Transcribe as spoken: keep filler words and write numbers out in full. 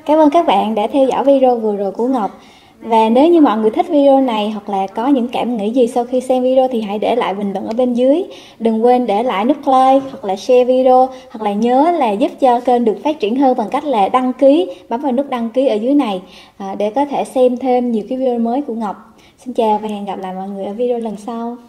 Cảm ơn các bạn đã theo dõi video vừa rồi của Ngọc. Và nếu như mọi người thích video này hoặc là có những cảm nghĩ gì sau khi xem video thì hãy để lại bình luận ở bên dưới. Đừng quên để lại nút like hoặc là share video, hoặc là nhớ là giúp cho kênh được phát triển hơn bằng cách là đăng ký, bấm vào nút đăng ký ở dưới này à, để có thể xem thêm nhiều cái video mới của Ngọc. Xin chào và hẹn gặp lại mọi người ở video lần sau.